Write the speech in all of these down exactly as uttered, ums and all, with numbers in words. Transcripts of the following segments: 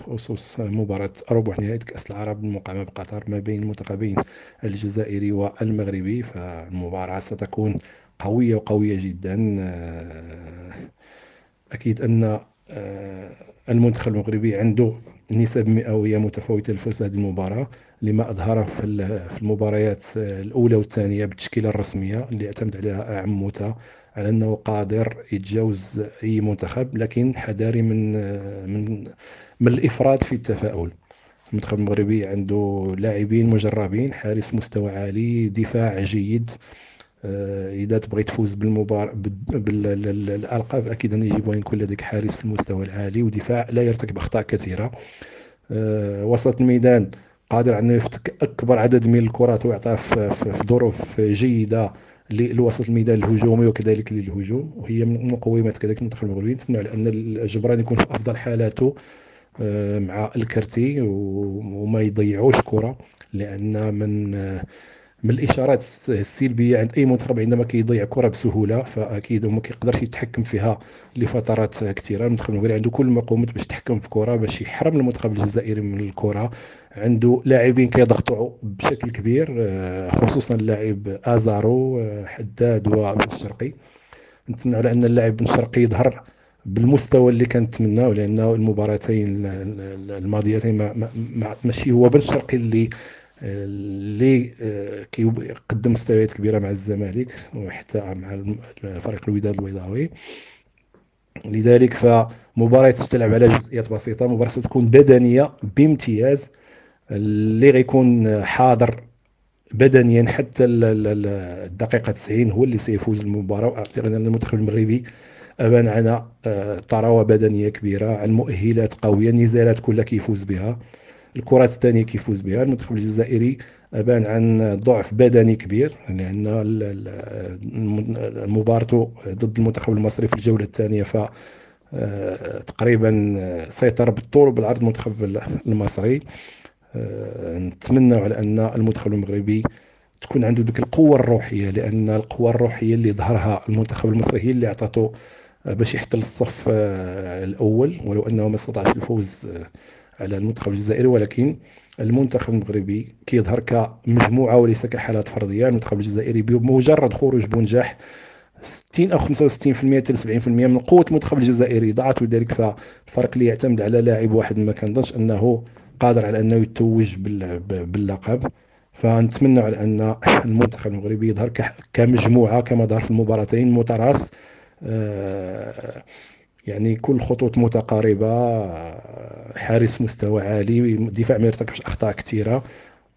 بخصوص مباراة ربع نهائي كأس العرب المقامة بقطر ما بين المنتخبين الجزائري والمغربي. فالمباراة ستكون قوية وقوية جدا. آه، أكيد أن آه، المنتخب المغربي عنده نسب مئوية متفاوتة لفوز هذه المباراة، لما أظهره في ال- في المباريات آه، الأولى والثانية بالتشكيلة الرسمية اللي اعتمد عليها عموتة، على أنه قادر يتجاوز أي منتخب، لكن حذاري من آه، من من الإفراط في التفاؤل. المنتخب المغربي عنده لاعبين مجربين، حارس مستوى عالي، دفاع جيد. آه، اذا تبغي تفوز بالمبار بالالقاب اكيد ان يجب ان يكون لديك حارس في المستوى العالي ودفاع لا يرتكب اخطاء كثيره. آه، وسط الميدان قادر على انه يفتك اكبر عدد من الكرات ويعطيها في في- في ظروف جيده لوسط الميدان الهجومي وكذلك للهجوم، وهي من مقومات كذلك المنتخب المغربي. نتمنى على ان الجبران يكون في افضل حالاته آه، مع الكرتي و- وما يضيعوش كره، لان من آه، من الاشارات السلبيه عند اي منتخب عندما كيضيع كره بسهوله، فاكيد وما كيقدرش يتحكم فيها لفترات كثيره. المنتخب المغربي عنده كل المقومات باش يتحكم في الكره، باش يحرم المنتخب الجزائري من الكره. عنده لاعبين كيضغطوا بشكل كبير، آه، خصوصا اللاعب ازارو، آه، حداد وبن الشرقي. نتمنى على ان اللاعب بن شرقي يظهر بالمستوى اللي كنتمناه، لانه المباراتين الماضيتين ما ما ما- ماشي هو بن شرقي اللي اللي آه، كيقدم مستويات كبيره مع الزمالك وحتى مع الم- فريق الوداد البيضاوي. لذلك فمباراة تلعب على جزئيات بسيطة، مباراة ستكون بدنية بامتياز. اللي غيكون حاضر بدنيا حتى ال- ال- ال- الدقيقة تسعين هو اللي سيفوز بالمباراة. وأعتقد أن المنتخب المغربي أبان عن آه، طراوة بدنية كبيرة، عن مؤهلات قوية، النزالات كلها كيفوز بها، الكرات الثانية كيفوز بها. المنتخب الجزائري أبان عن ضعف بدني كبير، لأن ال- ال- مباراته ضد المنتخب المصري في الجولة الثانية ف آه، تقريبا آه، سيطر بالطول وبالعرض المنتخب المصري. آه، نتمنى على أن المنتخب المغربي تكون عنده ديك القوة الروحية، لأن القوة الروحية اللي ظهرها المنتخب المصري هي اللي أعطته باش يحتل الصف آه، الأول، ولو أنه ما استطاعش الفوز آه، على المنتخب الجزائري. ولكن المنتخب المغربي كيظهر كمجموعة وليس كحالات فردية. المنتخب الجزائري بمجرد خروج بنجاح ستين أو خمسة وستين بالمئة حتى سبعين بالمئة من قوة المنتخب الجزائري ضاعت، ولذلك فالفريق اللي يعتمد على لاعب واحد ما كنظنش أنه قادر على أنه يتوج بال- باللقب. فنتمنى على أن المنتخب المغربي يظهر كح- كمجموعة كما ظهر في المباراتين متراس. آه، يعني كل خطوط متقاربة، آه، حارس مستوى عالي، دفاع ما يرتكبش أخطاء كثيرة،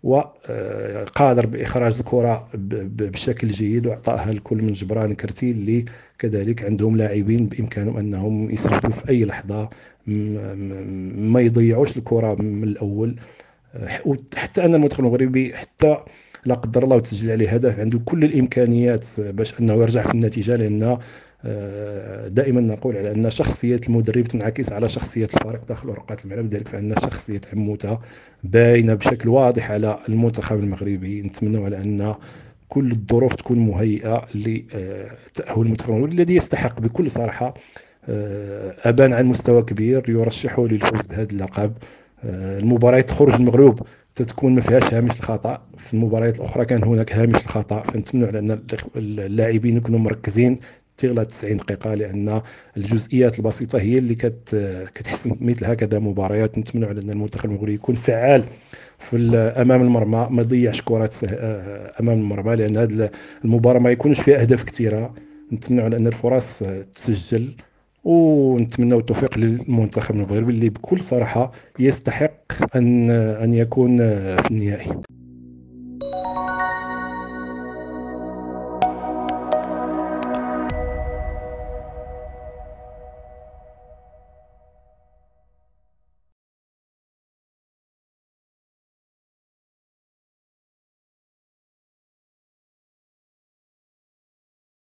وقادر بإخراج الكرة ب- ب- بشكل جيد وإعطائها لكل من جبران كرتي اللي كذلك عندهم لاعبين بإمكانهم أنهم يسجلوا في أي لحظة، م- م- ما يضيعوش الكرة من الأول. حتى أن المنتخب المغربي حتى لا قدر الله تسجل عليه هدف عنده كل الإمكانيات باش أنه يرجع في النتيجة، لأن آه، دائما نقول على أن شخصية المدرب تنعكس على شخصية الفريق داخل ورقات الملعب. ذلك فإن شخصية عموتة باينة بشكل واضح على المنتخب المغربي. نتمنى على أن كل الظروف تكون مهيئة لتأهل المنتخب المغربي الذي يستحق بكل صراحة. آه، أبان عن مستوى كبير يرشحه للفوز بهذا اللقب. آه، المباريات خروج المغلوب تتكون ما فيهاش هامش الخطأ، في المباريات الأخرى كان هناك هامش الخطأ. فنتمنى على أن اللاعبين يكونوا مركزين طيلة تسعين دقيقة، لأن الجزئيات البسيطة هي اللي كت كتحسن مثل هكذا مباريات. نتمنى على أن المنتخب المغربي يكون فعال في أمام المرمى، ما يضيعش كرات آه، أمام المرمى، لأن هذه المباراة ما يكونش فيها أهداف كثيرة. نتمنى على أن الفرص آه، تسجل، ونتمنى التوفيق للمنتخب المغربي اللي بكل صراحة يستحق أن أن يكون في النهائي.